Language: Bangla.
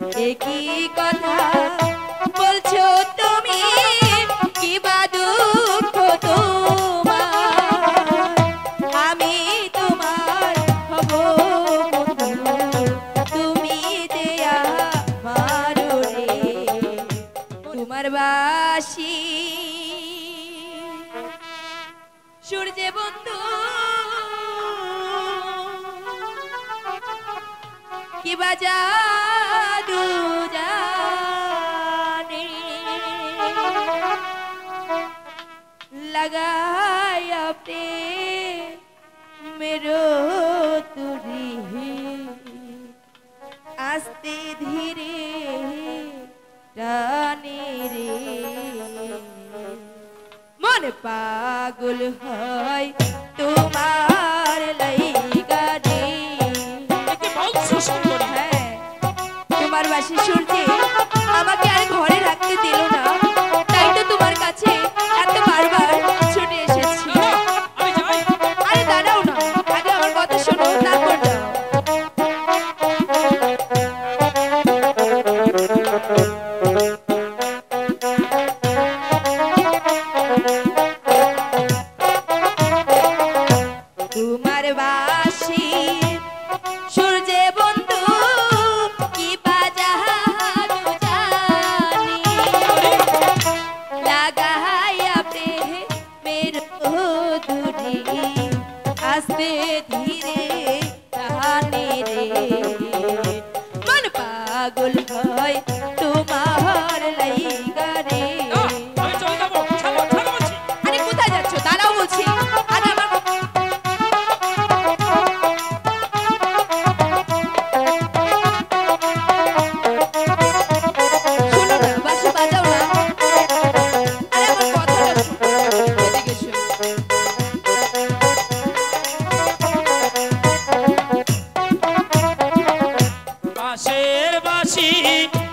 একই কথা বলছো তুমি, কি বা দুঃখ তোমার, আমি তোমার হব বন্ধু, তুমি যে আমার রে। তোমার বাসি সূর্যে বন্ধু কি বা জাদু জানে, लगाया मेरो तुरी आस्ते धीरे टाने रे, मन पागल है तुम्हार लाइगा रे। হ্যাঁ, তোমার বাসি শুনতে আমাকে আর ঘরে রাখতে দিল না, তাই তো তোমার কাছে এত বারবার ছুটে এসেছি। আরে দাঁড়াও না, আগে আমার কথা শোনো, তারপর যাও। তোমার বাসি সূর্যে বন্ধু কি বাজাদু জানি, লাগায়া প্রেমের দুরি আস্তে ধীরে টানে রে, মন পাগল হয় তোমার লাইগা রে। আরে কোথায় যাচ্ছ? দাঁড়াও বলছি। আরে আমার বাঁশের বাঁশি